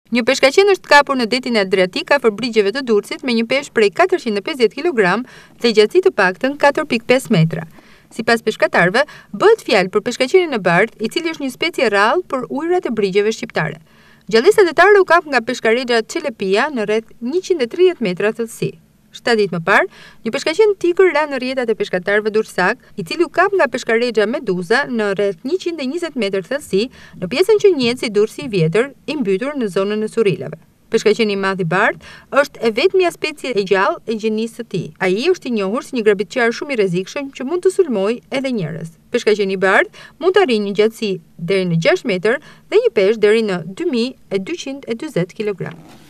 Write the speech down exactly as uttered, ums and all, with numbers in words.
Një peshkaqen është kapur në detin e Adriatik afër brigjeve të Durrësit me një peshk prej katërqind e pesëdhjetë kilogram dhe gjatësi të paktën katër pikë pesë metra. Sipas peshkatarëve, bëhet fjalë për peshkaqenin e bardhë, i cili është një specie rrallë për ujërat e brigjeve shqiptare. Gjallësia detare u kap nga peshkaregja Çelepia në rreth njëqind e tridhjetë metra thellësi. shtatë ditë më parë, një peshkaqen tigër la në rrjetat e peshkatarëve durrësak, i cili u kap nga peshkaregja Meduza në rreth njëqind e njëzet metër thellësi në pjesën që njihet si Durrësi i Vjetër, i mbytur në zonën e Surrilave. Peshkaqeni i madh i bardh është e vetmja specie e gjallë e gjinisë së tij. Ai është i njohur si një grabitqar shumë i rrezikshëm që mund të sulmojë edhe njerëz. Peshkaqeni i bardh mund të arrijë një gjatësi deri në gjashtë metër dhe një peshë deri në dy mijë e dyqind e dyzet kilogram.